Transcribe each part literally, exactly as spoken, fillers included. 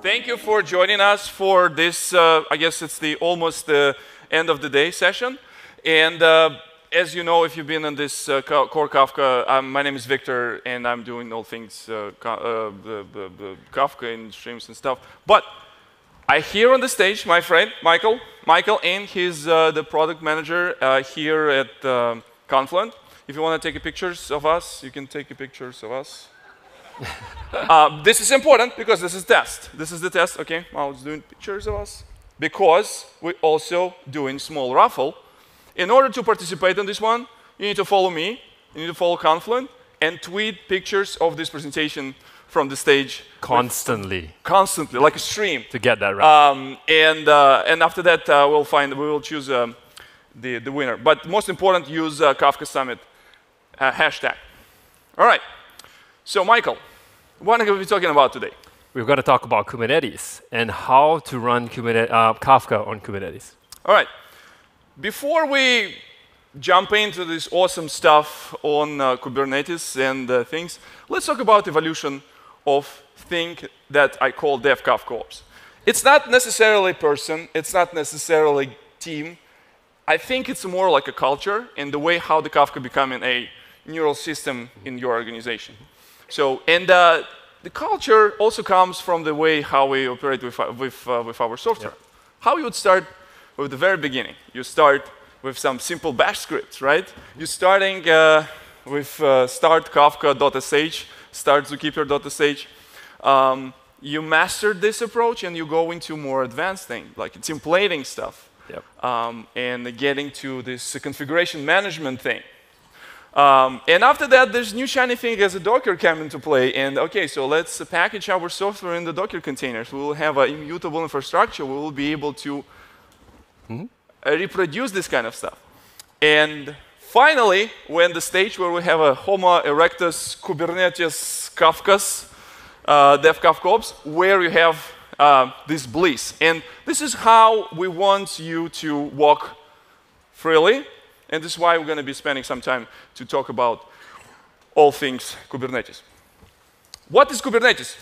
Thank you for joining us for this, uh, I guess it's the almost the end of the day session. And uh, as you know, if you've been on this uh, Core Kafka, um, my name is Victor, and I'm doing all things uh, uh, the, the, the Kafka and streams and stuff. But I hear on the stage my friend, Michael. Michael, and he's uh, the product manager uh, here at uh, Confluent. If you want to take pictures of us, you can take pictures of us. uh, this is important because this is test. This is the test. Okay, I was doing pictures of us because we're also doing small raffle. In order to participate in this one, you need to follow me. You need to follow Confluent and tweet pictures of this presentation from the stage constantly. Constantly, like a stream. To get that right. Um, and uh, and after that, uh, we'll find we will choose um, the the winner. But most important, use uh, Kafka Summit uh, hashtag. All right. So, Michael, what are we talking about today? We're going to talk about Kubernetes and how to run Kubernetes, uh, Kafka on Kubernetes. All right. Before we jump into this awesome stuff on uh, Kubernetes and uh, things, let's talk about evolution of thing that I call Dev Kafka Ops. It's not necessarily person. It's not necessarily team. I think it's more like a culture and the way how the Kafka becoming a neural system in your organization. So, and uh, the culture also comes from the way how we operate with, uh, with, uh, with our software. Yep. How you would start with the very beginning. You start with some simple bash scripts, right? You're starting uh, with uh, start kafka.sh, start zookeeper.sh. Um, you mastered this approach and you go into more advanced thing, like templating stuff. Yep. Um, and getting to this uh, configuration management thing. Um, and after that, there's new shiny thing as a Docker come into play. And OK, so let's uh, package our software in the Docker containers. We will have an immutable infrastructure. We will be able to mm-hmm. uh, reproduce this kind of stuff. And finally, we're in the stage where we have a Homo erectus Kubernetes Kafkas, uh, Dev Kafka Ops, where you have uh, this bliss. And this is how we want you to walk freely. And this is why we're going to be spending some time to talk about all things Kubernetes. What is Kubernetes?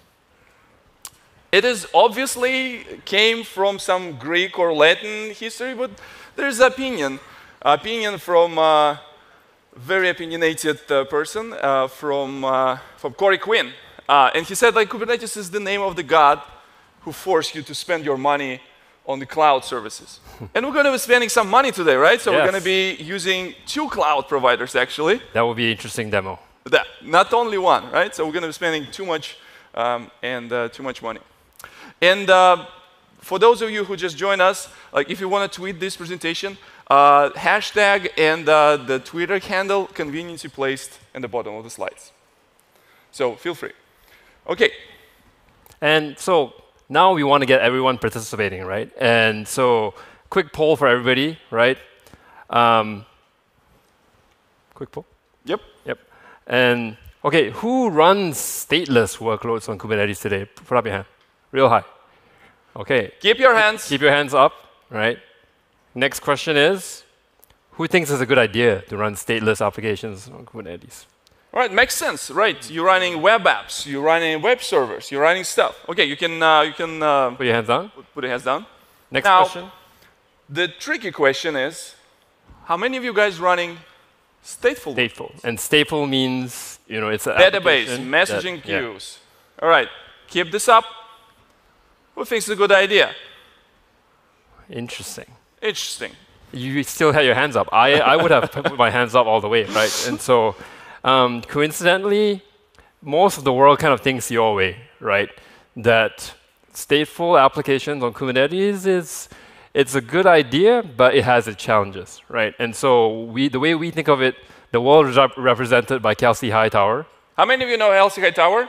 It is obviously came from some Greek or Latin history, but there's opinion. Opinion from a very opinionated uh, person, uh, from, uh, from Corey Quinn. Uh, and he said, like, Kubernetes is the name of the God who forced you to spend your money on the cloud services. And we're going to be spending some money today, right? So yes. We're going to be using two cloud providers, actually. That will be an interesting demo. That, not only one, right? So we're going to be spending too much um, and uh, too much money. And uh, for those of you who just joined us, like if you want to tweet this presentation, uh, hashtag and uh, the Twitter handle conveniently placed in the bottom of the slides. So feel free. OK. And so now we want to get everyone participating, right? And so quick poll for everybody, right? Um, quick poll? Yep. Yep. And OK, who runs stateless workloads on Kubernetes today? Put up your hand. Real high. OK. Keep your hands. Keep your hands up, right? Next question is, who thinks it's a good idea to run stateless applications on Kubernetes? All right, makes sense, right? You're running web apps, you're running web servers, you're running stuff. OK, you can, uh, you can uh, put your hands down. Put your hands down. Next now, question. The tricky question is, how many of you guys running stateful? Stateful. And stateful means, you know, it's an database, messaging that, queues. Yeah. All right, keep this up. Who thinks it's a good idea? Interesting. Interesting. You still had your hands up. I, I would have put my hands up all the way, right? And so, um, coincidentally, most of the world kind of thinks your way, right? That stateful applications on Kubernetes is it's a good idea, but it has its challenges, right? And so, we the way we think of it, the world is rep represented by Kelsey Hightower. How many of you know Kelsey Hightower?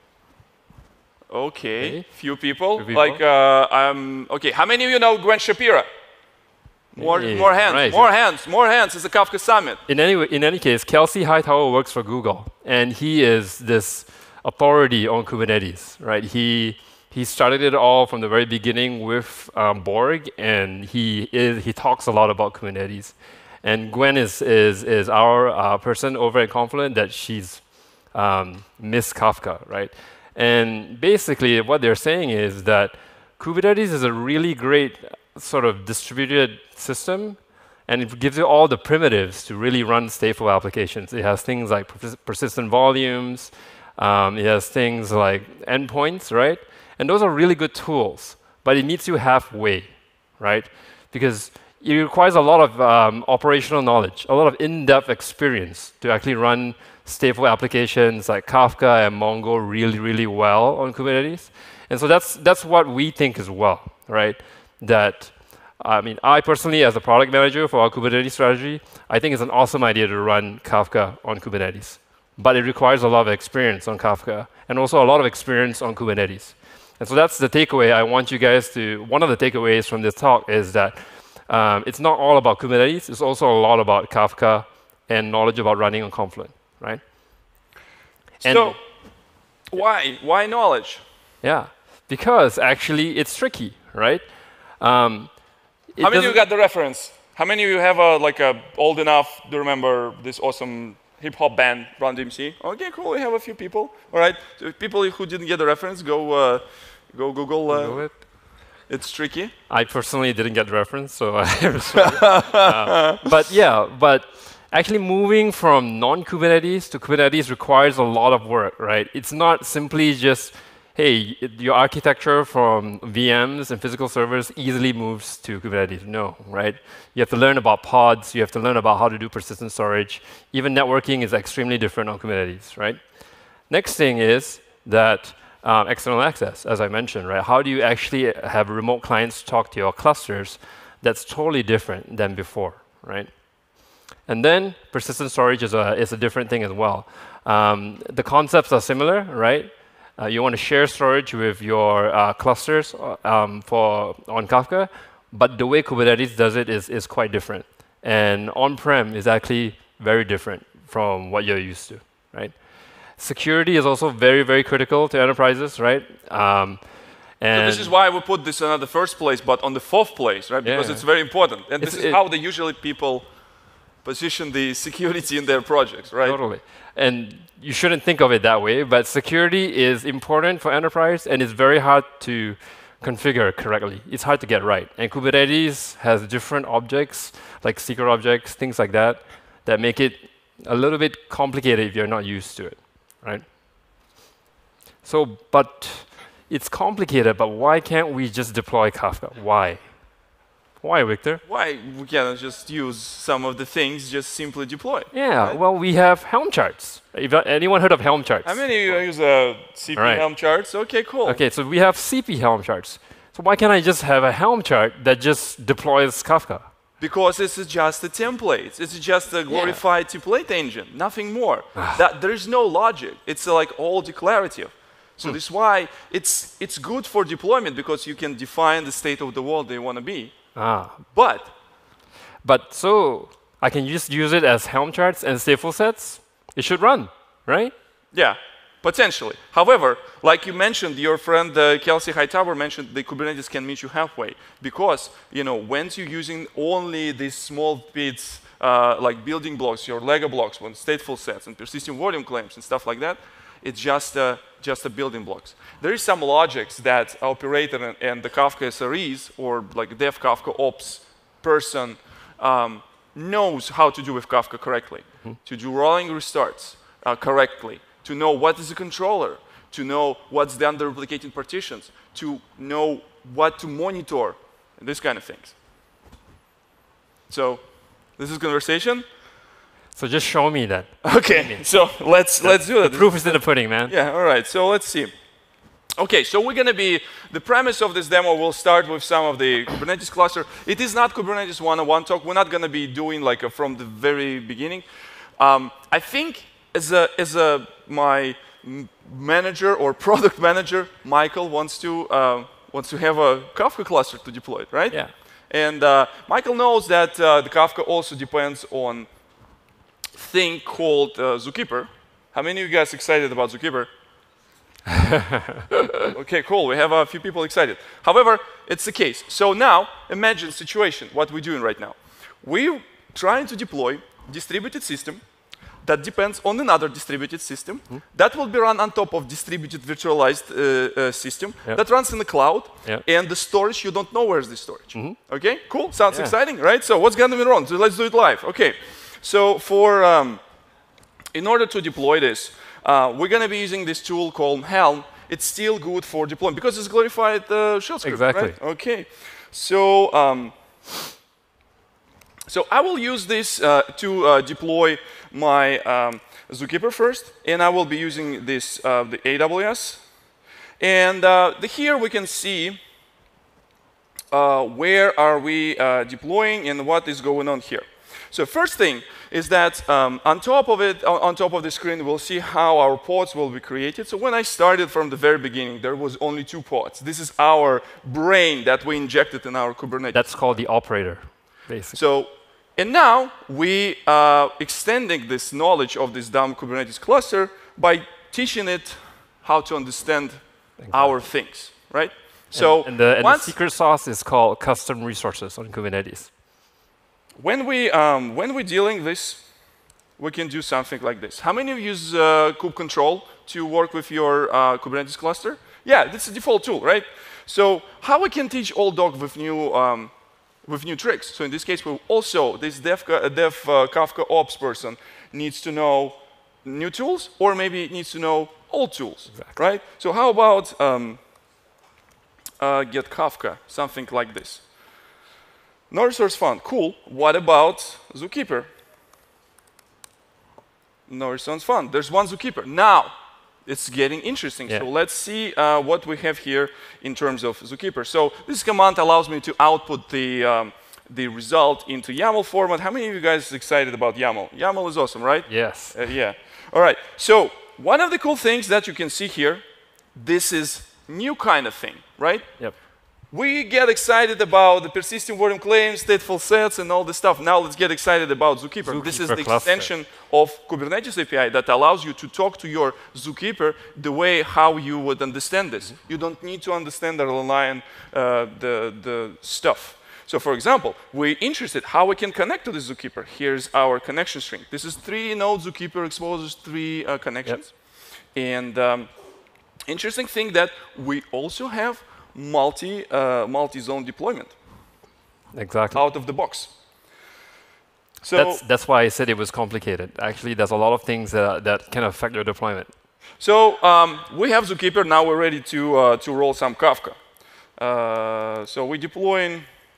Okay, okay. Few people. Few people. Like, uh, um, okay, how many of you know Gwen Shapira? More, hey, more hands, right. more hands, more hands. It's a Kafka Summit. In any, in any case, Kelsey Hightower works for Google, and he is this authority on Kubernetes, right? He, he started it all from the very beginning with um, Borg, and he, is, he talks a lot about Kubernetes. And Gwen is, is, is our uh, person over at Confluent that she's um, Miss Kafka, right? And basically, what they're saying is that Kubernetes is a really great sort of distributed system, and it gives you all the primitives to really run stateful applications. It has things like pers persistent volumes. Um, it has things like endpoints, right? And those are really good tools, but it meets you halfway, right? Because it requires a lot of um, operational knowledge, a lot of in-depth experience to actually run stateful applications like Kafka and Mongo really, really well on Kubernetes. And so that's, that's what we think as well, right? That, I mean, I personally, as a product manager for our Kubernetes strategy, I think it's an awesome idea to run Kafka on Kubernetes. But it requires a lot of experience on Kafka and also a lot of experience on Kubernetes. And so that's the takeaway I want you guys to, one of the takeaways from this talk is that um, it's not all about Kubernetes, it's also a lot about Kafka and knowledge about running on Confluent, right? And so, why? Why knowledge? Yeah, because actually it's tricky, right? Um, How many of you got the reference? How many of you have a, like a old enough to remember this awesome hip hop band, Run D M C? Okay, cool. We have a few people. All right, so people who didn't get the reference, go, uh, go Google. Uh, Google it. It's tricky. I personally didn't get the reference, so I'm sorry. uh, but yeah, but actually moving from non-Kubernetes to Kubernetes requires a lot of work, right? It's not simply just, hey, it, your architecture from V Ms and physical servers easily moves to Kubernetes. No, right? You have to learn about pods. You have to learn about how to do persistent storage. Even networking is extremely different on Kubernetes, right? Next thing is that um, external access, as I mentioned, right? How do you actually have remote clients talk to your clusters? That's totally different than before, right? And then persistent storage is a, is a different thing as well. Um, the concepts are similar, right? Uh, you want to share storage with your uh, clusters um, for on Kafka, but the way Kubernetes does it is, is quite different. And on-prem is actually very different from what you're used to, right? Security is also very, very critical to enterprises, right? Um, and so this is why we put this on the first place, but on the fourth place, right? Because yeah. it's very important. And it's, this is it, how they usually people position the security in their projects, right? Totally. And you shouldn't think of it that way, but security is important for enterprise, and it's very hard to configure correctly. It's hard to get right. And Kubernetes has different objects, like secret objects, things like that, that make it a little bit complicated if you're not used to it, right? So, but it's complicated, but why can't we just deploy Kafka? Why? Why, Victor? Why we cannot just use some of the things, just simply deploy? Yeah, right? well, we have Helm charts. If anyone heard of Helm charts? How many of you use uh, C P right. Helm charts? Okay, cool. Okay, so we have C P Helm charts. So why can't I just have a Helm chart that just deploys Kafka? Because it's just a template. It's just a glorified yeah. template engine, nothing more. that, there is no logic. It's uh, like all declarative. So hmm. this is why it's, it's good for deployment, because you can define the state of the world they want to be. Ah. But, but so I can just use it as Helm charts and stateful sets? It should run, right? Yeah, potentially. However, like you mentioned, your friend uh, Kelsey Hightower mentioned the Kubernetes can meet you halfway. Because, you know, once you're using only these small bits, uh, like building blocks, your Lego blocks, when stateful sets and persistent volume claims and stuff like that, it's just uh, just a building blocks. There is some logics that operator and, and the Kafka S R Es, or like dev Kafka ops person, um, knows how to do with Kafka correctly. Mm-hmm. To do rolling restarts uh, correctly, to know what is a controller, to know what's the under-replicating partitions, to know what to monitor, and these kind of things. So this is conversation. So just show me that. Okay, so let's the, let's do it. The proof is in the pudding, man. Yeah, all right, so let's see. Okay, so we're going to be, the premise of this demo, we'll start with some of the Kubernetes cluster. It is not Kubernetes one oh one talk. We're not going to be doing like a, from the very beginning. Um, I think as a, as a, my manager or product manager, Michael wants to, uh, wants to have a Kafka cluster to deploy, right? Yeah. And uh, Michael knows that uh, the Kafka also depends on thing called uh, Zookeeper. How many of you guys excited about Zookeeper? Okay, cool. We have a few people excited. However, it's the case. So now, imagine situation, what we're doing right now. We're trying to deploy distributed system that depends on another distributed system mm-hmm. that will be run on top of distributed virtualized uh, uh, system yep. that runs in the cloud, yep. and the storage, you don't know where's the storage. Mm-hmm. Okay, cool, sounds yeah. exciting, right? So what's gonna be wrong? So let's do it live. Okay, so for, um, in order to deploy this, uh, we're gonna be using this tool called Helm. It's still good for deployment because it's glorified uh, shell script, exactly. right? Okay, so, um, so I will use this uh, to uh, deploy my um, Zookeeper first, and I will be using this uh, the A W S. And uh, the, here we can see uh, where are we uh, deploying and what is going on here. So first thing is that um, on top of it, on, on top of the screen, we'll see how our pods will be created. So when I started from the very beginning, there was only two pods. This is our brain that we injected in our Kubernetes. That's called the operator, basically. So, and now we are extending this knowledge of this dumb Kubernetes cluster by teaching it how to understand exactly. our things, right? And, so and, the, and the secret sauce is called custom resources on Kubernetes. When we um, when we're dealing this, we can do something like this. How many of you use uh, kube control to work with your uh, Kubernetes cluster? Yeah, this is a default tool, right? So how we can teach old dog with new um, with new tricks? So in this case, we also this dev, uh, dev uh, Kafka ops person needs to know new tools, or maybe needs to know old tools, exactly. right? So how about um, uh, get Kafka, something like this? No resource found, cool. What about Zookeeper? No resource found. There's one Zookeeper. Now, it's getting interesting. Yeah. So let's see uh, what we have here in terms of Zookeeper. So this command allows me to output the, um, the result into YAML format. How many of you guys are excited about YAML? YAML is awesome, right? Yes. Uh, yeah. All right. So one of the cool things that you can see here, this is new kind of thing, right? Yep. We get excited about the persistent volume claims, stateful sets, and all this stuff. Now let's get excited about Zookeeper. Zookeeper this is the cluster. extension of Kubernetes A P I that allows you to talk to your Zookeeper the way how you would understand this. Mm-hmm. You don't need to understand the underlying uh, the, the stuff. So for example, we're interested how we can connect to the Zookeeper. Here's our connection string. This is three node Zookeeper exposes three uh, connections. Yep. And um, interesting thing that we also have multi uh, multi-zone deployment. Exactly. Out of the box. So that's that's why I said it was complicated. Actually, there's a lot of things that that can affect your deployment. So um, we have Zookeeper. Now we're ready to uh, to roll some Kafka. Uh, so we're deploying.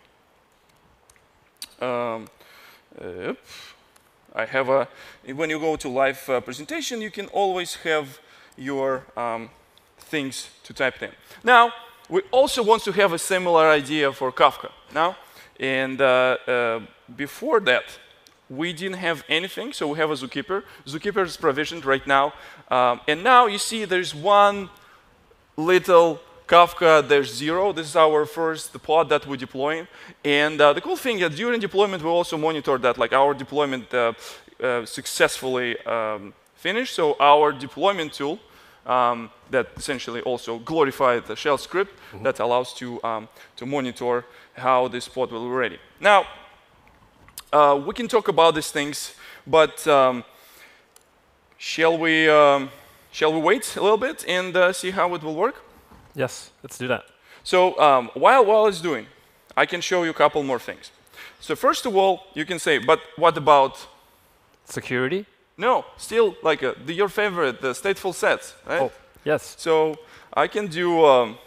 Um, uh, I have a. When you go to live uh, presentation, you can always have your um, things to type in. Now. We also want to have a similar idea for Kafka now. And uh, uh, before that, we didn't have anything, so we have a Zookeeper. Zookeeper is provisioned right now. Um, and now you see there's one little Kafka, there's zero. This is our first pod that we're deploying. And uh, the cool thing is during deployment, we also monitor that like our deployment uh, uh, successfully um, finished. So our deployment tool, Um, that essentially also glorified the shell script mm-hmm. that allows to, um, to monitor how this pod will be ready. Now, uh, we can talk about these things, but um, shall we um, shall we wait a little bit and uh, see how it will work? Yes, let's do that. So um, while while it's doing, I can show you a couple more things. So first of all, you can say, but what about security? No, still like a, the, your favorite, the stateful sets, right? Oh, yes. So I can do um,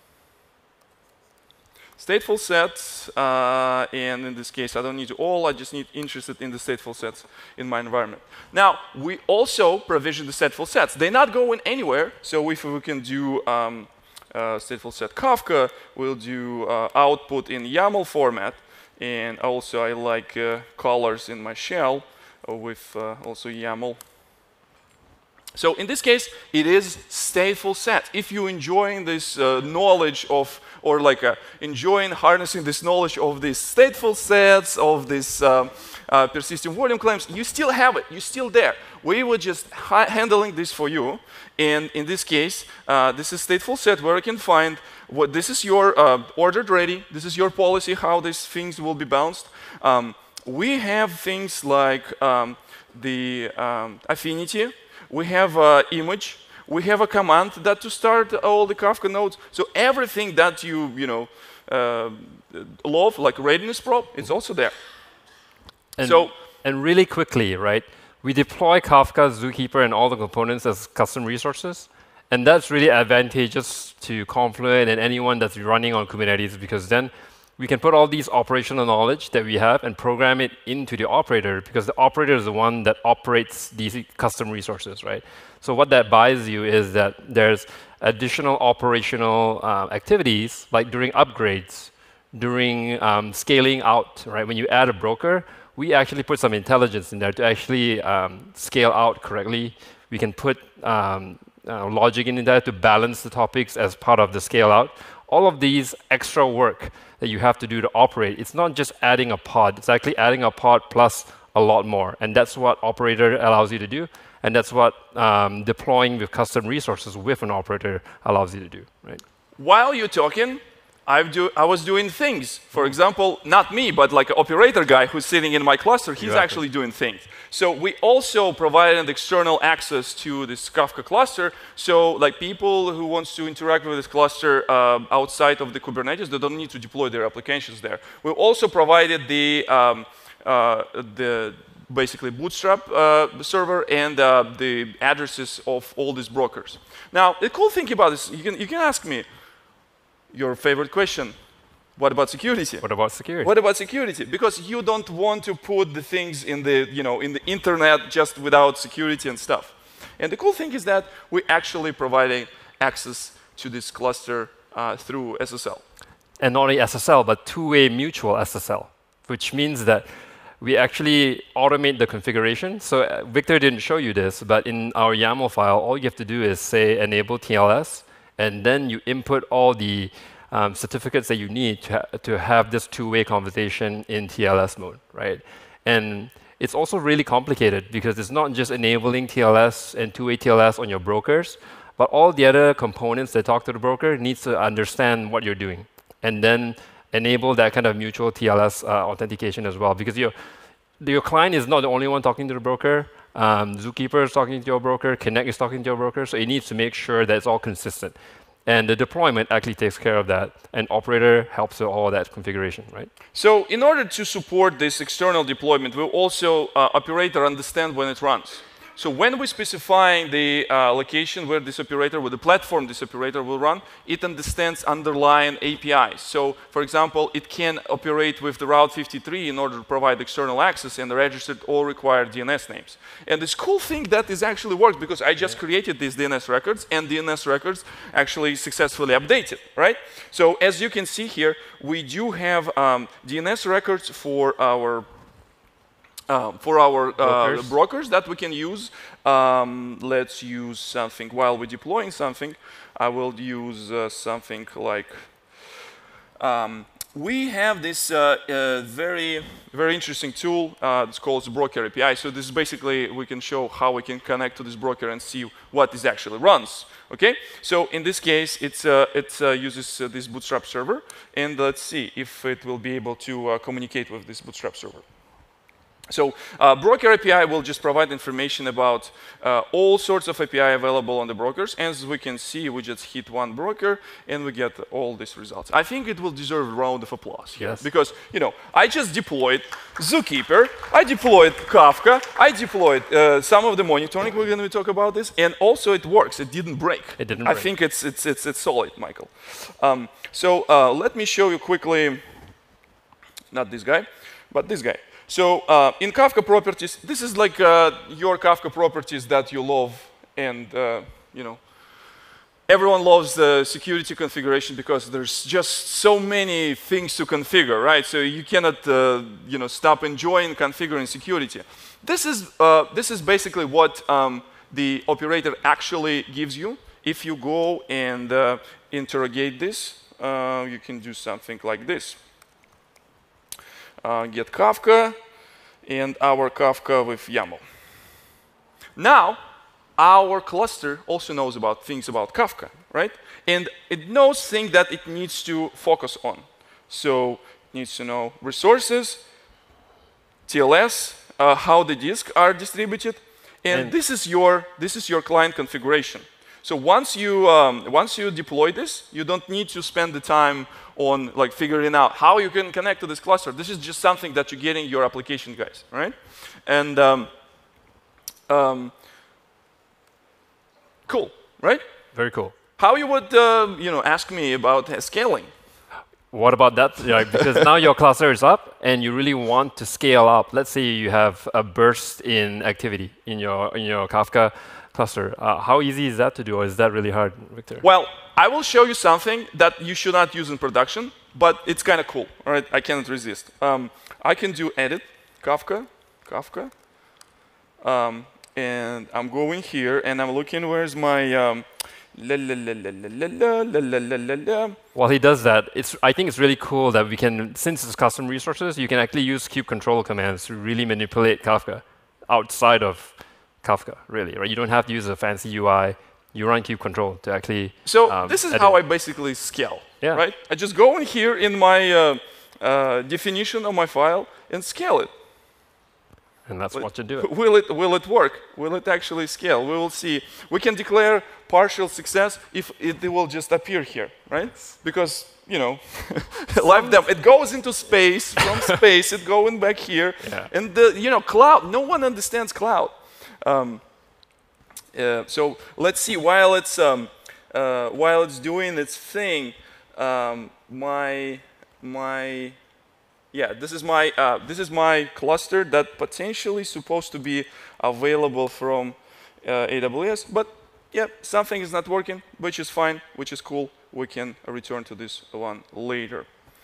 stateful sets, uh, and in this case, I don't need all. I just need interested in the stateful sets in my environment. Now, we also provision the stateful sets. They're not going anywhere. So if we can do um, uh, stateful set Kafka, we'll do uh, output in YAML format, and also I like uh, colors in my shell. With uh, also YAML. So in this case, it is stateful set. If you're enjoying this uh, knowledge of, or like uh, enjoying harnessing this knowledge of these stateful sets, of these um, uh, persistent volume claims, you still have it. You're still there. We were just ha handling this for you. And in this case, uh, this is stateful set where I can find what this is your uh, ordered ready. This is your policy, how these things will be bounced. Um, We have things like um, the um, affinity. We have an image. We have a command that to start all the Kafka nodes. So everything that you you know uh, love, like readiness prop, it's also there. And, so and really quickly, right? We deploy Kafka, Zookeeper, and all the components as custom resources. And that's really advantageous to Confluent and anyone that's running on Kubernetes, because then we can put all these operational knowledge that we have and program it into the operator, because the operator is the one that operates these custom resources, right? So what that buys you is that there's additional operational uh, activities, like during upgrades, during um, scaling out, right? When you add a broker, we actually put some intelligence in there to actually um, scale out correctly. We can put um, uh, logic in there to balance the topics as part of the scale out. All of these extra work that you have to do to operate, it's not just adding a pod, it's actually adding a pod plus a lot more. And that's what operator allows you to do. And that's what um, deploying with custom resources with an operator allows you to do, right? While you're talking, I've do, I was doing things. For example, not me, but like an operator guy who's sitting in my cluster, he's Exactly. actually doing things. So we also provided external access to this Kafka cluster. So like people who wants to interact with this cluster uh, outside of the Kubernetes, they don't need to deploy their applications there. We also provided the, um, uh, the basically Bootstrap uh, server and uh, the addresses of all these brokers. Now, the cool thing about this, you can, you can ask me, your favorite question, what about security? What about security? What about security? Because you don't want to put the things in the, you know, in the internet just without security and stuff. And the cool thing is that we're actually providing access to this cluster uh, through S S L. And not only S S L, but two-way mutual S S L, which means that we actually automate the configuration. So uh, Victor didn't show you this, but in our YAML file, all you have to do is say enable T L S, and then you input all the um, certificates that you need to, ha to have this two-way conversation in T L S mode, right? And it's also really complicated because it's not just enabling T L S and two-way T L S on your brokers, but all the other components that talk to the broker needs to understand what you're doing, and then enable that kind of mutual T L S uh, authentication as well, because your, your client is not the only one talking to the broker. Um, Zookeeper is talking to your broker, Connect is talking to your broker, so it needs to make sure that it's all consistent. And the deployment actually takes care of that, and operator helps with all that configuration, right? So in order to support this external deployment, we also uh, operator understand when it runs. So when we specify the uh, location where this operator, where the platform this operator will run, it understands underlying A P Is. So for example, it can operate with the Route fifty-three in order to provide external access and registered all required D N S names. And this cool thing that is actually works, because I just created these D N S records, and D N S records actually successfully updated, right? So as you can see here, we do have um, D N S records for our Uh, for our uh, brokers. brokers that we can use. Um, let's use something while we're deploying something. I will use uh, something like um, we have this uh, uh, very very interesting tool. Uh, it's called the Broker A P I. So this is basically we can show how we can connect to this broker and see what this actually runs. Okay. So in this case, it's uh, it uh, uses uh, this Bootstrap server, and let's see if it will be able to uh, communicate with this Bootstrap server. So uh, Broker A P I will just provide information about uh, all sorts of A P I available on the brokers. As we can see, we just hit one broker and we get all these results. I think it will deserve a round of applause here. Yes. Because, you know, I just deployed Zookeeper, I deployed Kafka, I deployed uh, some of the monitoring. We're going to talk about this, and also it works. It didn't break. It didn't I break. think it's it's it's it's solid, Michael. Um, so uh, let me show you quickly. Not this guy, but this guy. So uh, in Kafka properties, this is like uh, your Kafka properties that you love, and uh, you know, everyone loves the security configuration because there's just so many things to configure, right? So you cannot, uh, you know, stop enjoying configuring security. This is uh, this is basically what um, the operator actually gives you. If you go and uh, interrogate this, uh, you can do something like this. Uh, get Kafka and our Kafka with YAML. Now, our cluster also knows about things about Kafka, right? And it knows things that it needs to focus on. So it needs to know resources, T L S, uh, how the disks are distributed, and, And this is your this is your client configuration. So once you um, once you deploy this, you don't need to spend the time on like figuring out how you can connect to this cluster. This is just something that you're getting your application guys, right? And um, um, cool, right? very cool. How you would uh, you know ask me about uh, scaling? What about that? Yeah, because now your cluster is up and you really want to scale up. Let's say you have a burst in activity in your in your Kafka cluster. Uh, how easy is that to do, or is that really hard, Victor? Well, I will show you something that you should not use in production, but it's kind of cool. All right, I cannot resist. Um, I can do edit Kafka, Kafka, um, and I'm going here and I'm looking where's my um, la la la la la la la la la la. While he does that, it's I think it's really cool that we can, since it's custom resources, you can actually use kube control commands to really manipulate Kafka outside of Kafka, really, right? You don't have to use a fancy U I. You run kube control to actually. So um, this is edit. how I basically scale, Yeah. right? I just go in here in my uh, uh, definition of my file and scale it. And that's Will- what you do. It. Will it will it work? Will it actually scale? We will see. We can declare partial success if it will just appear here, right? Because you know, live them. It goes into space. From space, it going back here, Yeah. and the you know cloud. No one understands cloud. Um, uh, so let's see. While it's um, uh, while it's doing its thing, um, my my. Yeah, this is my uh, this is my cluster that potentially supposed to be available from uh, A W S, but yeah, something is not working, which is fine, which is cool. We can return to this one later.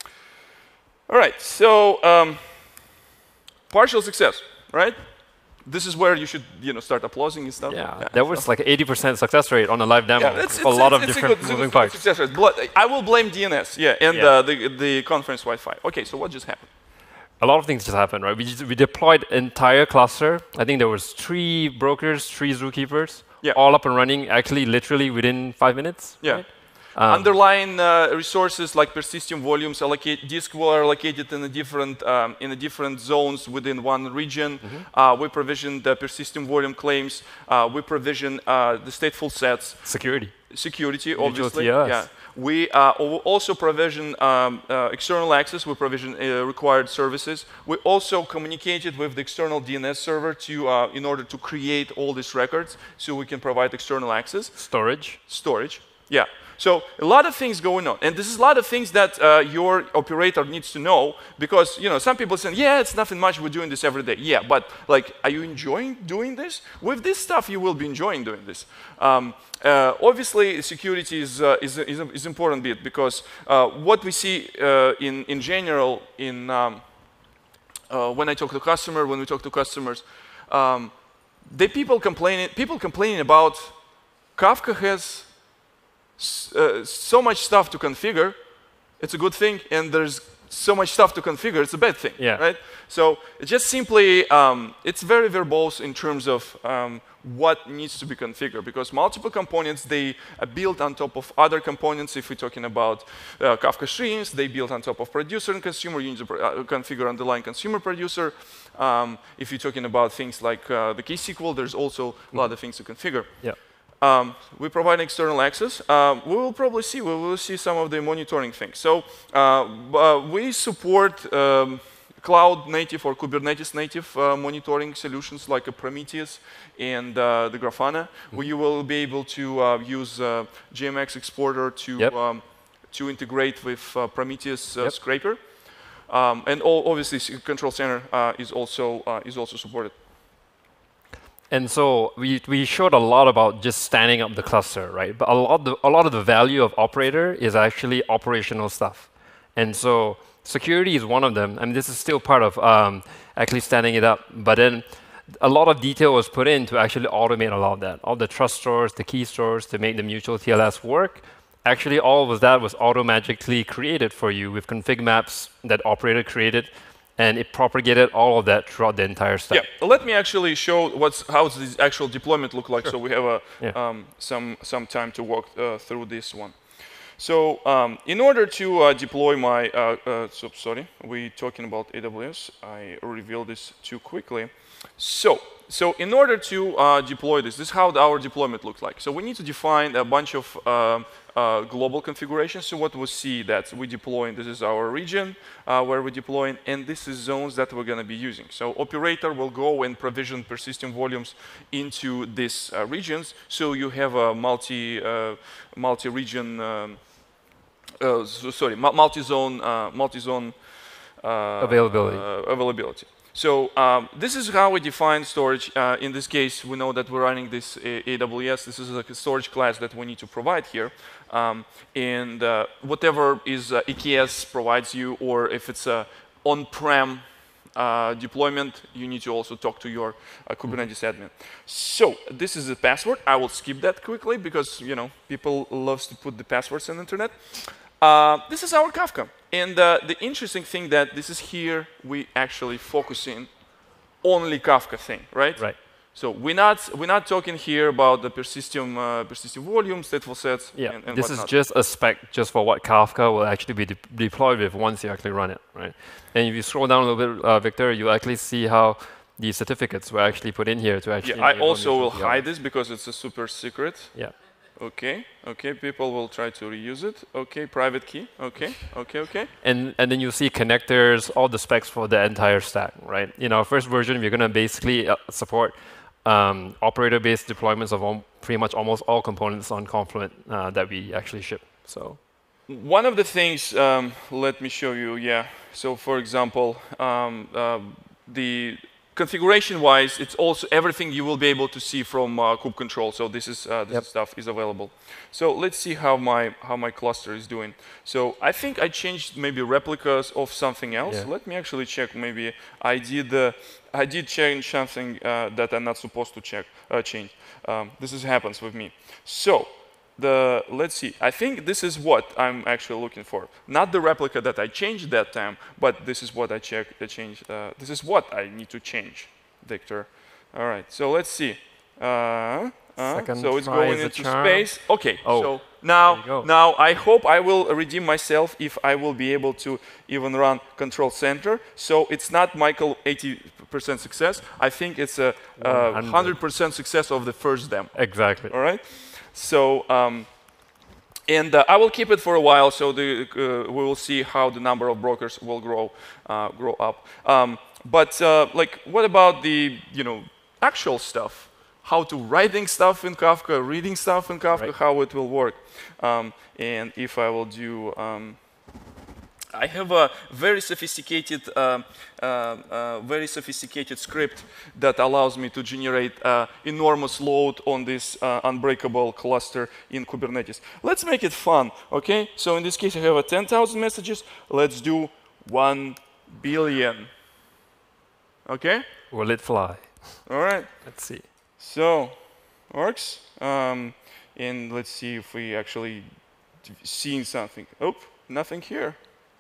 All right, so um, partial success, right? This is where you should you know start applauding and stuff. Yeah, yeah that was like eighty percent success rate on a live demo. Yeah, it's, a it's, lot it's, of it's different a good, moving it's a good parts. success rate. But I will blame D N S, yeah, and Yeah. Uh, the the conference Wi-Fi. Okay, so what just happened? A lot of things just happened, right? We just, we deployed entire cluster. I think there was three brokers, three zookeepers, Yeah. all up and running. Actually, literally within five minutes. Yeah. Right? Um, Underlying uh, resources like persistent volumes allocate disk were allocated in a different um, in a different zones within one region. Mm-hmm. Uh, we provision the persistent volume claims. Uh, we provision uh, the stateful sets. security. Security, Mutual obviously. T L S. Yeah. We uh, al- also provision um, uh, external access. We provision uh, required services. We also communicated with the external D N S server to uh, in order to create all these records, so we can provide external access. Storage. Storage, yeah. So a lot of things going on, and this is a lot of things that uh, your operator needs to know, because you know some people say, yeah, it's nothing much. We're doing this every day. Yeah, but like, are you enjoying doing this? With this stuff, you will be enjoying doing this. Um, uh, obviously, security is uh, is is an is important bit, because uh, what we see uh, in in general in um, uh, when I talk to customer, when we talk to customers, um, the people complaining people complaining about Kafka has Uh, so much stuff to configure. It's a good thing, and there's so much stuff to configure. It's a bad thing, Yeah. right? So it's just simply, um, it's very verbose in terms of um, what needs to be configured, because multiple components, they are built on top of other components. If we're talking about uh, Kafka streams, they built on top of producer and consumer. You need to uh, configure underlying consumer producer. Um, if you're talking about things like uh, the K-SQL, there's also a lot of things to configure. Yeah. Um, we provide external access. Uh, we will probably see, we will see some of the monitoring things. So uh, uh, we support um, cloud native or Kubernetes native uh, monitoring solutions like a Prometheus and uh, the Grafana, mm-hmm. where you will be able to uh, use uh, J M X exporter to, Yep. um, to integrate with uh, Prometheus uh, Yep. scraper. Um, and all, obviously, Control Center uh, is, also, uh, is also supported. And so we, we showed a lot about just standing up the cluster, right? But a lot, of the, a lot of the value of operator is actually operational stuff. And so security is one of them. I mean, this is still part of um, actually standing it up. But then a lot of detail was put in to actually automate a lot of that. All the trust stores, the key stores to make the mutual T L S work. Actually, all of that was auto-magically created for you with config maps that operator created. And it propagated all of that throughout the entire stack. Yeah, let me actually show what's how does this actual deployment look like, Sure. so we have a, Yeah. um, some some time to walk uh, through this one. So um, in order to uh, deploy my, uh, uh, so, sorry, we're talking about A W S. I revealed this too quickly. So, so in order to uh, deploy this, this is how our deployment looks like. So we need to define a bunch of uh, uh, global configurations. So what we see that we deploying, this is our region uh, where we're deploying, and this is zones that we're going to be using. So operator will go and provision persistent volumes into these uh, regions. So you have a multi, uh, multi-region, um, uh, so, sorry, multi-zone, uh, multi-zone uh, availability. Uh, availability. So um, this is how we define storage. Uh, in this case, we know that we're running this A W S. This is like a storage class that we need to provide here. Um, and uh, whatever is uh, E K S provides you, or if it's a on-prem uh, deployment, you need to also talk to your uh, Kubernetes admin. So this is the password. I will skip that quickly because you know people loves to put the passwords on the internet. Uh, this is our Kafka. And uh, the interesting thing that this is here, we actually focusing only Kafka thing, right? Right. So we're not we're not talking here about the persistent uh, persistent volume, stateful sets. Yeah. And, and this whatnot. is just a spec just for what Kafka will actually be de deployed with once you actually run it, right? And if you scroll down a little bit, uh, Victor, you actually see how the certificates were actually put in here to actually. Yeah. I also will hide this because it's a super secret. Yeah. Okay, okay, people will try to reuse it. Okay, private key. Okay, okay, okay. And and then you see connectors, all the specs for the entire stack, right? In our first version, we're going to basically uh, support um, operator-based deployments of all, pretty much almost all components on Confluent uh, that we actually ship. So one of the things, um, let me show you. Yeah. So for example, um, uh, the configuration-wise, it's also everything you will be able to see from uh, kube control. So this is uh, this yep. stuff is available. So let's see how my how my cluster is doing. So I think I changed maybe replicas of something else. Yeah. Let me actually check. Maybe I did uh, I did change something uh, that I'm not supposed to check uh, change. Um, this is happens with me. So. The, let's see, I think this is what I'm actually looking for. Not the replica that I changed that time, but this is what I checked, I changed. Uh, this is what I need to change, Victor. All right, so let's see. Uh, uh, so it's going into space. Okay, oh, so now, now I hope I will redeem myself if I will be able to even run control center. So it's not Michael eighty percent success. I think it's a uh, one hundred percent success of the first demo. Exactly. All right. So, um, and uh, I will keep it for a while, so the, uh, we will see how the number of brokers will grow, uh, grow up. Um, but uh, like, what about the, you know, actual stuff? How to writing stuff in Kafka, reading stuff in Kafka, right. how it will work. Um, and if I will do, um, I have a very sophisticated, uh, uh, uh, very sophisticated script that allows me to generate uh, enormous load on this uh, unbreakable cluster in Kubernetes. Let's make it fun, okay? So in this case, I have a ten thousand messages. Let's do one billion, okay? Will it fly? All right. Let's see. So, works. Um, and let's see if we actually seen something. Oh, nothing here.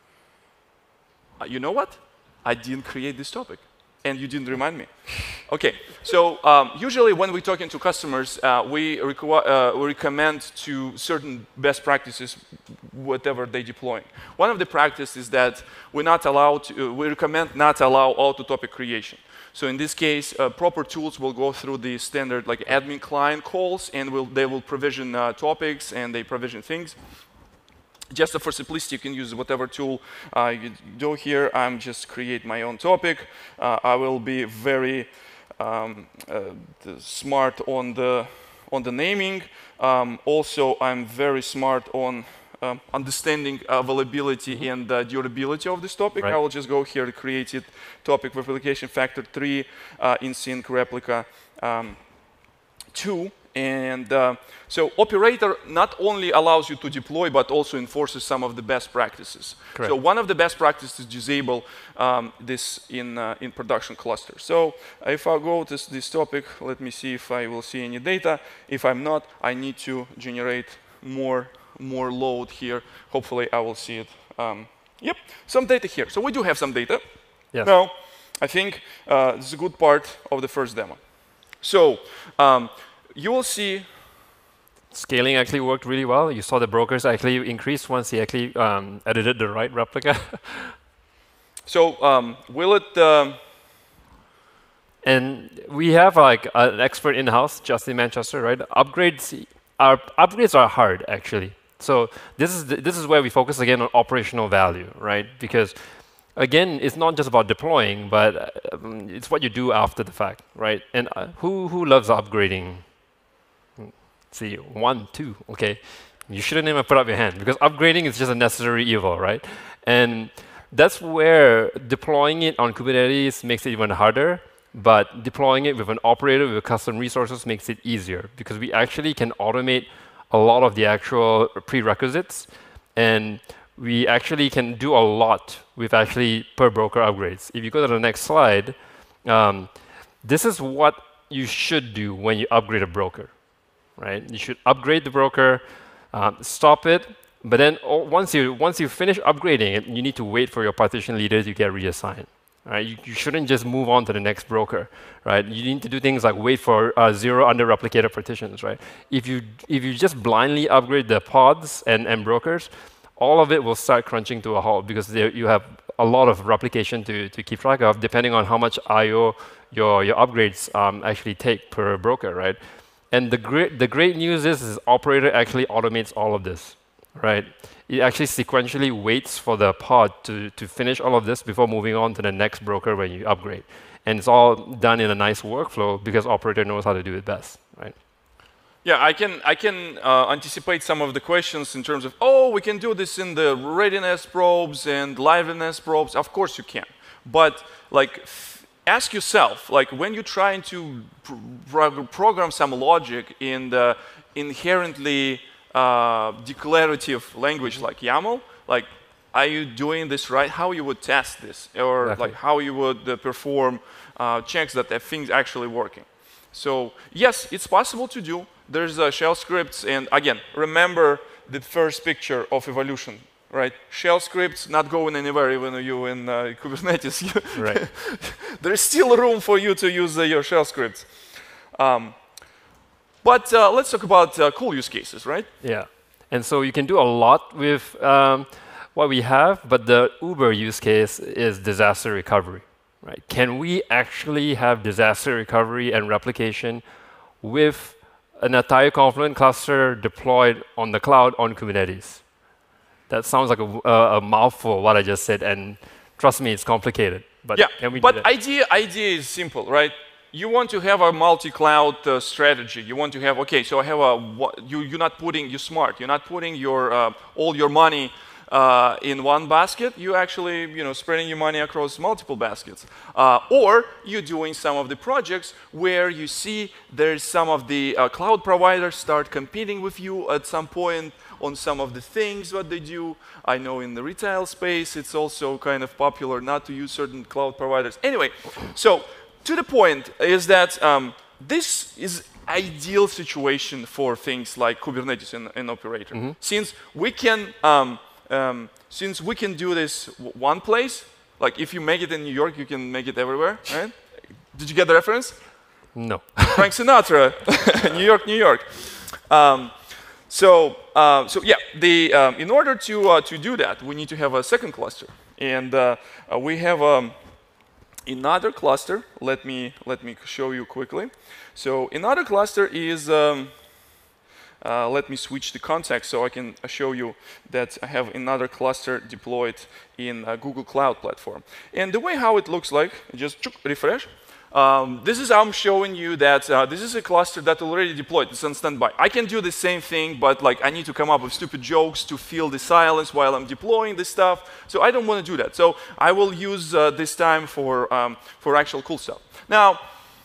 Uh, you know what? I didn't create this topic, and you didn't remind me. Okay, so um, usually when we're talking to customers, uh, we, uh, we recommend to certain best practices, whatever they deploying. One of the practices is that we're not allowed to, uh, we recommend not allow auto-topic creation. So in this case, uh, proper tools will go through the standard like admin client calls, and will, they will provision uh, topics and they provision things. Just for simplicity, you can use whatever tool uh, you do here. I'm just create my own topic. Uh, I will be very um, uh, smart on the on the naming. Um, also, I'm very smart on um, understanding availability mm-hmm. and uh, durability of this topic. Right. I will just go here to create it topic with replication factor three, uh, in sync replica um, two. And uh, so operator not only allows you to deploy, but also enforces some of the best practices. Correct. So one of the best practices is disable um, this in, uh, in production cluster. So if I go to this topic, let me see if I will see any data. If I'm not, I need to generate more, more load here. Hopefully I will see it. Um, yep, some data here. So we do have some data. Yes. Now, I think uh, this is a good part of the first demo. So, um, you will see scaling actually worked really well. You saw the brokers actually increased once he actually um, edited the right replica. So um, will it? Um, And we have like an expert in-house, Justin Manchester, right? Upgrades are upgrades are hard actually. So this is the, this is where we focus again on operational value, right? Because again, it's not just about deploying, but um, it's what you do after the fact, right? And uh, who who loves upgrading? Let's see, one, two, okay. You shouldn't even put up your hand because upgrading is just a necessary evil, right? And that's where deploying it on Kubernetes makes it even harder, but deploying it with an operator with custom resources makes it easier because we actually can automate a lot of the actual prerequisites, and we actually can do a lot with actually per broker upgrades. If you go to the next slide, um, this is what you should do when you upgrade a broker, right? You should upgrade the broker, um, stop it, but then oh, once you once you finish upgrading it, you need to wait for your partition leader to get reassigned. Right? You, you shouldn't just move on to the next broker, right? You need to do things like wait for uh, zero under replicator partitions, right? If you if you just blindly upgrade the pods and, and brokers, all of it will start crunching to a halt because there, you have a lot of replication to, to keep track of, depending on how much I O your your upgrades um, actually take per broker, right? And the great the great news is, is operator actually automates all of this, right? It actually sequentially waits for the pod to, to finish all of this before moving on to the next broker when you upgrade. And it's all done in a nice workflow because operator knows how to do it best, right? Yeah, I can, I can uh, anticipate some of the questions in terms of, oh, we can do this in the readiness probes and liveness probes. Of course you can. But like, ask yourself, like when you're trying to pro program some logic in the inherently Uh, declarative language like YAML, like, are you doing this right? How you would test this, or exactly. like how you would uh, perform uh, checks that the thing's actually working. So yes, it's possible to do. There's uh, shell scripts, and again, remember the first picture of evolution, right? Shell scripts not going anywhere even you in uh, Kubernetes. Right. There's still room for you to use uh, your shell scripts. Um, But uh, let's talk about uh, cool use cases, right? Yeah. And so you can do a lot with um, what we have, but the Uber use case is disaster recovery, right? Can we actually have disaster recovery and replication with an entire Confluent cluster deployed on the cloud on Kubernetes? That sounds like a, uh, a mouthful, what I just said, and trust me, it's complicated. But yeah, can we but do that? idea, idea is simple, right? You want to have a multi-cloud uh, strategy. You want to have, okay, so I have a, you, you're not putting, you're smart. You're not putting your, uh, all your money uh, in one basket. You're actually, you know, spreading your money across multiple baskets. Uh, or you're doing some of the projects where you see there's some of the uh, cloud providers start competing with you at some point on some of the things what they do. I know in the retail space, it's also kind of popular not to use certain cloud providers. Anyway, so, to the point is that um, this is ideal situation for things like Kubernetes and, and operator. Mm-hmm. Since we can, um, um, since we can do this one place, like if you make it in New York, you can make it everywhere, right? Did you get the reference? No. Frank Sinatra, New York, New York. Um, so, uh, so yeah, the, um, in order to uh, to do that, we need to have a second cluster, and uh, uh, we have. Um, Another cluster, let me, let me show you quickly. So another cluster is, um, uh, let me switch the context so I can show you that I have another cluster deployed in uh, Google Cloud Platform. And the way how it looks like, just refresh. Um, this is how I'm showing you that uh, this is a cluster that already deployed. It's on standby. I can do the same thing, but like I need to come up with stupid jokes to fill the silence while I'm deploying this stuff. So I don't want to do that. So I will use uh, this time for um, for actual cool stuff. Now,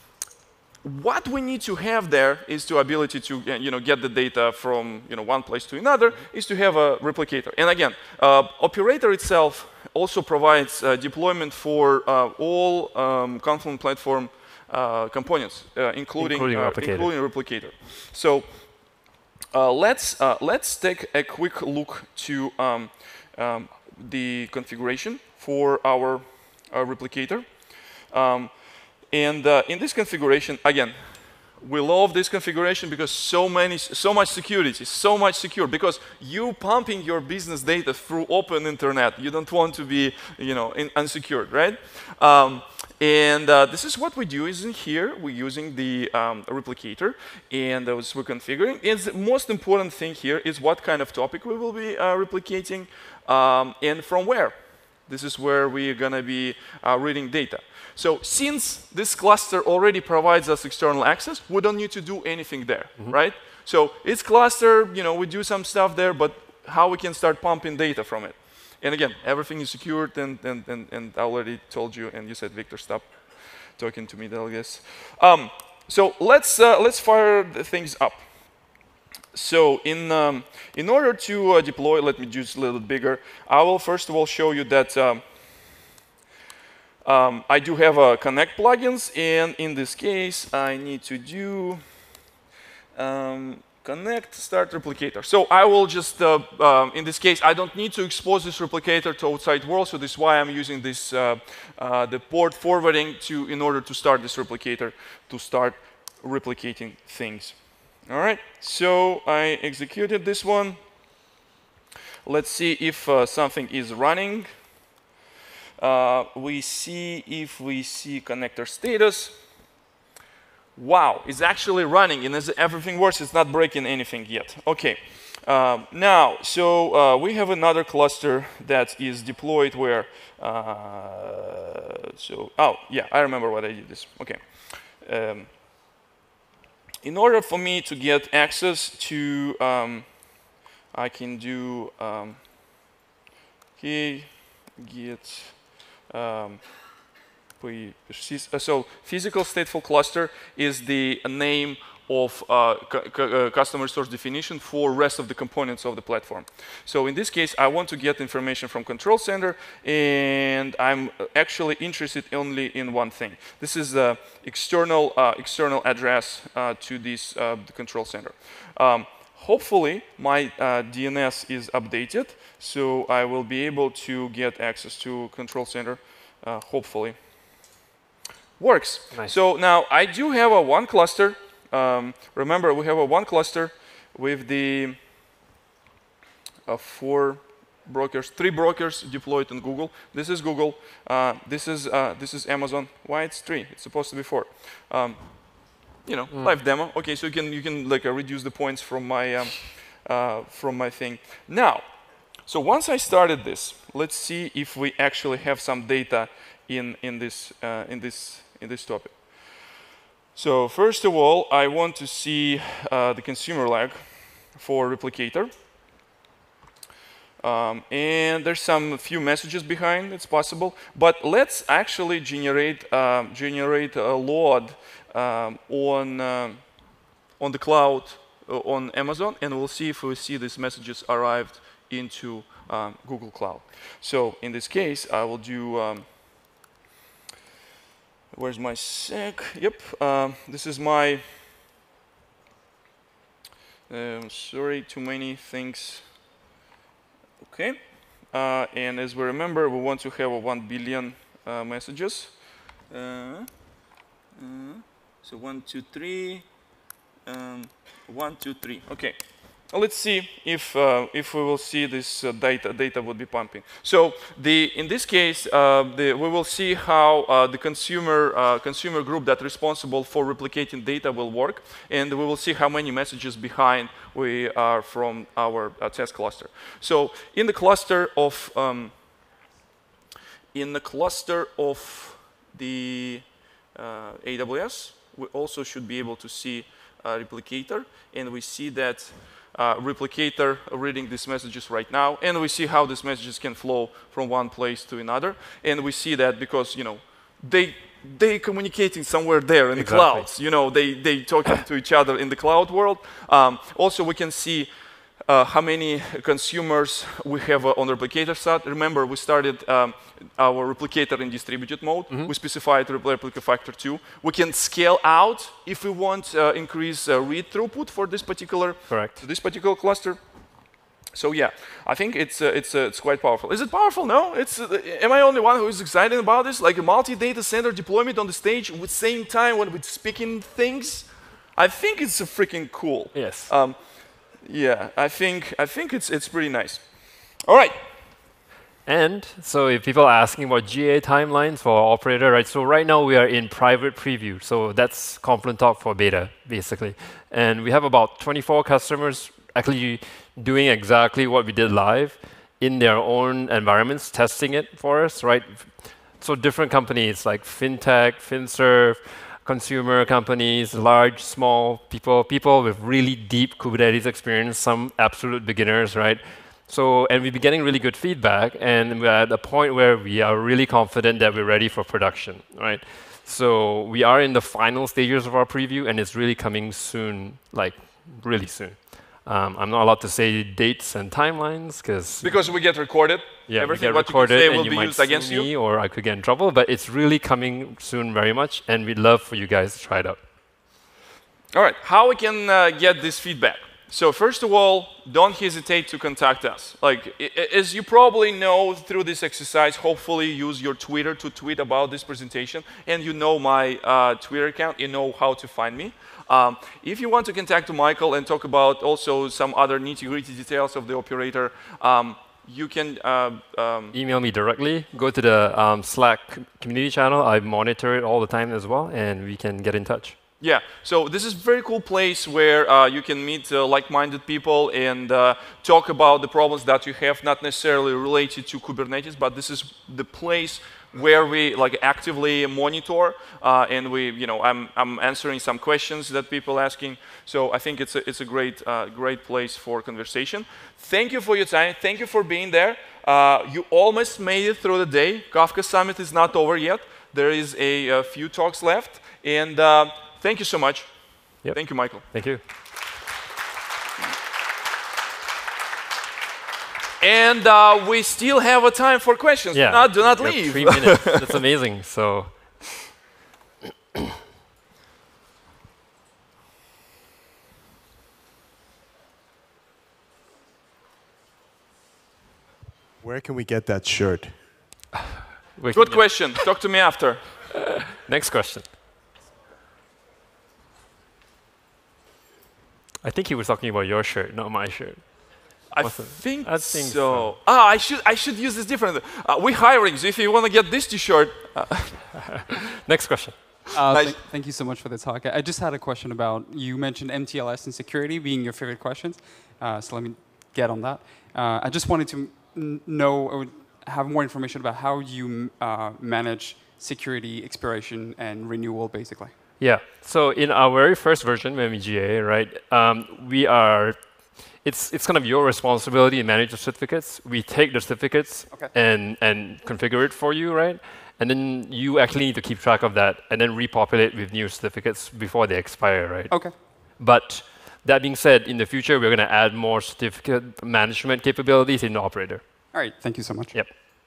what we need to have there is the ability to you know get the data from you know one place to another. Is to have a replicator. And again, uh, operator itself also provides uh, deployment for uh, all um, Confluent platform uh, components, uh, including including, uh, replicator. including replicator. So uh, let's uh, let's take a quick look to um, um, the configuration for our, our replicator. Um, and uh, in this configuration, again, we love this configuration because so many, so much security, so much secure. Because you pumping your business data through open internet, you don't want to be, you know, in, unsecured, right? Um, And uh, this is what we do is in here. We're using the um, replicator, and uh, we're configuring. And the most important thing here is what kind of topic we will be uh, replicating um, and from where. This is where we're going to be uh, reading data. So since this cluster already provides us external access, we don't need to do anything there, mm-hmm. right? So it's cluster, you know, we do some stuff there, but how we can start pumping data from it. And again, everything is secured, and, and, and, and I already told you, and you said, Victor, stop talking to me, I guess. Um, so let's, uh, let's fire the things up. So in, um, in order to uh, deploy, let me do this a little bit bigger. I will first of all show you that um, um, I do have a Connect plugins, and in this case, I need to do um, Connect Start Replicator. So I will just, uh, um, in this case, I don't need to expose this replicator to outside world, so this is why I'm using this, uh, uh, the port forwarding to, in order to start this replicator, to start replicating things. All right, so I executed this one. Let's see if uh, something is running. Uh, we see if we see connector status. Wow, it's actually running, and as everything works, it's not breaking anything yet. Okay, um, now, so uh, we have another cluster that is deployed where, uh, so, oh, yeah, I remember what I did this. Okay. Um, in order for me to get access to, um, I can do, um, okay, get, um, so physical stateful cluster is the name of uh, uh, customer source definition for rest of the components of the platform. So in this case, I want to get information from control center, and I'm actually interested only in one thing. This is the external uh, external address uh, to this uh, the control center. Um, hopefully, my uh, D N S is updated, so I will be able to get access to control center. Uh, hopefully. Works. Nice. So now I do have a one cluster. Um, remember, we have a one cluster with the uh, four brokers, three brokers deployed in Google. This is Google. Uh, this is uh, this is Amazon. Why it's three? It's supposed to be four. Um, you know, mm. live demo. Okay, so you can you can like uh, reduce the points from my um, uh, from my thing. Now, so once I started this, let's see if we actually have some data in in this uh, in this. in this topic. So first of all, I want to see uh, the consumer lag for replicator. Um, and there's some few messages behind, it's possible. But let's actually generate, um, generate a load um, on, uh, on the cloud uh, on Amazon, and we'll see if we see these messages arrived into um, Google Cloud. So in this case, I will do um, where's my sec? Yep, uh, this is my, um, sorry, too many things. Okay, uh, and as we remember, we want to have a one billion uh, messages. Uh, uh, so one, two, three, um, one, two, three. Okay. Let's see if uh, if we will see this uh, data data would be pumping. So the in this case, uh, the, we will see how uh, the consumer uh, consumer group that's responsible for replicating data will work, and we will see how many messages behind we are from our uh, test cluster. So in the cluster of um, in the cluster of the uh, A W S, we also should be able to see a replicator, and we see that. Uh, replicator reading these messages right now, and we see how these messages can flow from one place to another, and we see that because you know they they communicating somewhere there in exactly. the clouds, you know they they talking to each other in the cloud world. Um, also, we can see uh, how many consumers we have uh, on the replicator side. Remember, we started um, our replicator in distributed mode. Mm-hmm. We specified replica factor two. We can scale out if we want uh, increase uh, read throughput for this particular Correct. this particular cluster. So yeah, I think it's uh, it's uh, it's quite powerful. Is it powerful? No. It's. Uh, am I only one who is excited about this? Like a multi-data center deployment on the stage with same time when we're speaking things. I think it's uh, freaking cool. Yes. Um, yeah, I think I think it's it's pretty nice. All right. And so if people are asking about G A timelines for operator, right? So right now we are in private preview. So that's Confluent Talk for beta, basically. And we have about twenty-four customers actually doing exactly what we did live in their own environments, testing it for us, right? So different companies like FinTech, FinServe, consumer companies, large, small, people, people with really deep Kubernetes experience, some absolute beginners, right? So, and we've been getting really good feedback, and we're at a point where we are really confident that we're ready for production, right? So we are in the final stages of our preview, and it's really coming soon, like really soon. Um, I'm not allowed to say dates and timelines because because we get recorded. Yeah, everything we get what recorded, you can say and will you be might used sue against me, you. or I could get in trouble. But it's really coming soon, very much, and we'd love for you guys to try it out. All right, how we can uh, get this feedback? So first of all, don't hesitate to contact us. Like, as you probably know through this exercise, hopefully use your Twitter to tweet about this presentation, and you know my uh, Twitter account, you know how to find me. Um, if you want to contact Michael and talk about also some other nitty-gritty details of the operator, um, you can uh, um, email me directly. Go to the um, Slack community channel. I monitor it all the time as well, and we can get in touch. Yeah, so this is a very cool place where uh, you can meet uh, like-minded people and uh, talk about the problems that you have, not necessarily related to Kubernetes, but this is the place where we like actively monitor uh, and we, you know, I'm, I'm answering some questions that people are asking. So I think it's a, it's a great, uh, great place for conversation. Thank you for your time. Thank you for being there. Uh, you almost made it through the day. Kafka Summit is not over yet. There is a, a few talks left. And uh, thank you so much. Yep. Thank you, Michael. Thank you. And uh, we still have a time for questions. Yeah. Do not, do not leave. Three minutes. That's amazing. So. Where can we get that shirt? Good question. Talk to me after. Next question. I think he was talking about your shirt, not my shirt. I Awesome. think, I think so. so. Ah, I should I should use this differently. Uh, we're hiring, so if you want to get this T-shirt. Uh, Next question. Uh, Nice. th thank you so much for the talk. I I just had a question about, you mentioned M T L S and security being your favorite questions. Uh, so let me get on that. Uh, I just wanted to n know, or have more information about how you uh, manage security expiration and renewal, basically. Yeah. So in our very first version, when we G A, right, um, we are, it's it's kind of your responsibility to manage the certificates. We take the certificates Okay. and and configure it for you, right? And then you actually need to keep track of that and then repopulate with new certificates before they expire, right? Okay. But that being said, in the future, we're going to add more certificate management capabilities in the operator. All right. Thank you so much. Yep.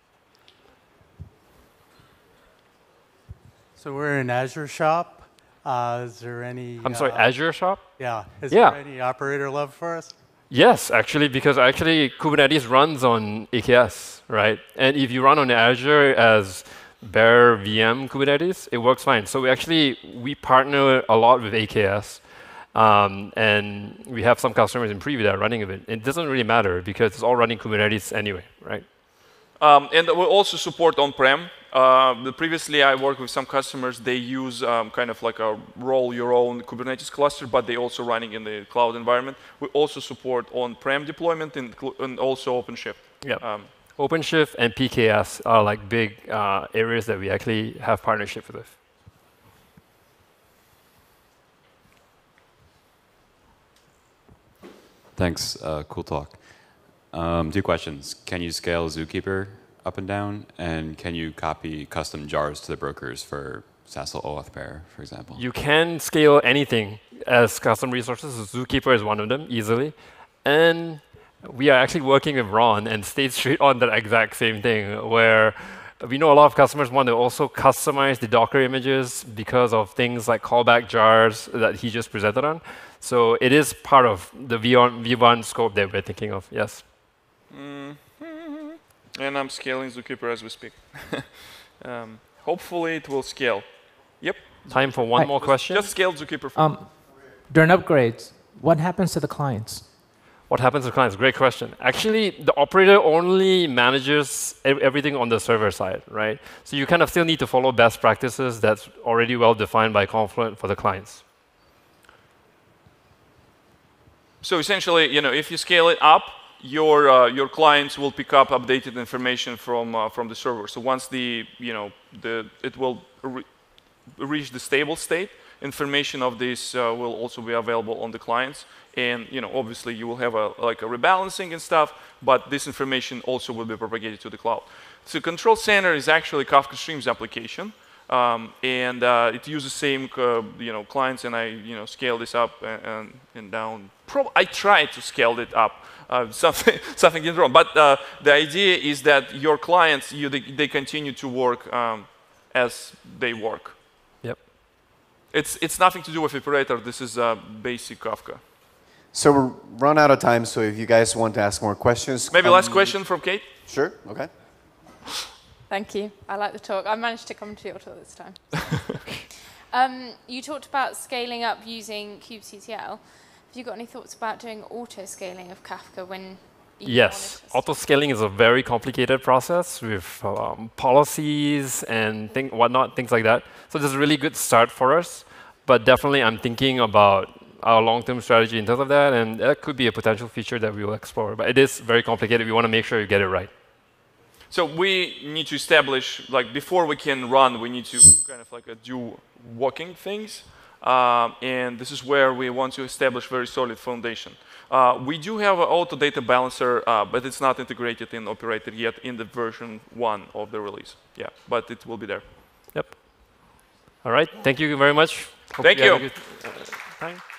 So we're in Azure Shop. Uh, is there any? I'm sorry, uh, Azure Shop? Yeah. Is Yeah. there any operator love for us? Yes, actually, because actually Kubernetes runs on A K S, right? And if you run on Azure as bare V M Kubernetes, it works fine. So we actually, we partner a lot with A K S. Um, and we have some customers in preview that are running it. It doesn't really matter because it's all running Kubernetes anyway, right? Um, and we also support on-prem. Uh, previously, I worked with some customers. They use um, kind of like a roll your own Kubernetes cluster, but they also running in the cloud environment. We also support on-prem deployment and, and also OpenShift. Yeah. Um, OpenShift and P K S are like big uh, areas that we actually have partnership with. Thanks. Uh, cool talk. Um, two questions. Can you scale Zookeeper up and down? And can you copy custom jars to the brokers for S A S L OAuth pair, for example? You can scale anything as custom resources. Zookeeper is one of them, easily. And we are actually working with Ron and State Street on that exact same thing, where we know a lot of customers want to also customize the Docker images because of things like callback jars that he just presented on. So it is part of the V one scope that we're thinking of, yes. Mm-hmm. And I'm scaling Zookeeper as we speak. um, hopefully it will scale. Yep. Time for one Hi. more question. Just scale Zookeeper. Um, during upgrades, what happens to the clients? what happens to clients? Great question. Actually, the operator only manages ev everything on the server side, right? So you kind of still need to follow best practices that's already well defined by Confluent for the clients. So essentially, you know, if you scale it up, your uh, your clients will pick up updated information from uh, from the server. So once the you know the it will re reach the stable state, information of this uh, will also be available on the clients. And you know, obviously, you will have a like a rebalancing and stuff, but this information also will be propagated to the cloud. So Control Center is actually Kafka Streams application, um, and uh, it uses same uh, you know clients. And I you know scale this up and, and, and down. Pro I tried to scale it up. Uh, something something did wrong. But uh, the idea is that your clients you they, they continue to work um, as they work. Yep. It's it's nothing to do with operator. This is uh, basic Kafka. So we're run out of time, so if you guys want to ask more questions. Maybe um, last question from Kate? Sure, okay. Thank you. I like the talk. I managed to come to your talk this time. um, you talked about scaling up using kubectl. Have you got any thoughts about doing auto-scaling of Kafka when you Yes. Auto-scaling is a very complicated process with um, policies and thing, whatnot, things like that. So this is a really good start for us. But definitely I'm thinking about our long-term strategy in terms of that, and that could be a potential feature that we will explore. But it is very complicated. We want to make sure you get it right. So we need to establish, like, before we can run, we need to kind of like uh, do walking things. Um, and this is where we want to establish very solid foundation. Uh, we do have an auto data balancer, uh, but it's not integrated in operator yet in the version one of the release. Yeah, but it will be there. Yep. All right. Thank you very much. Hope Thank you. you. Have a good, uh, time.